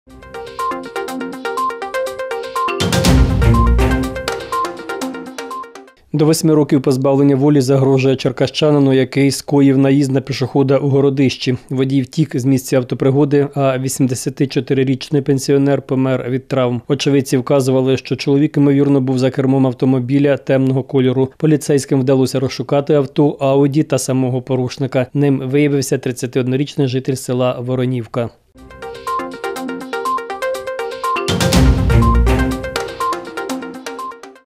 До 8 років позбавлення волі загрожує черкащанину, який скоїв наїзд на пішохода у Городищі. Водій втік з місця автопригоди, а 84-річний пенсіонер помер від травм. Очевидці вказували, що чоловік, ймовірно, був за кермом автомобіля темного кольору. Поліцейським вдалося розшукати авто, Ауді та самого порушника. Ним виявився 31-річний житель села Воронівка.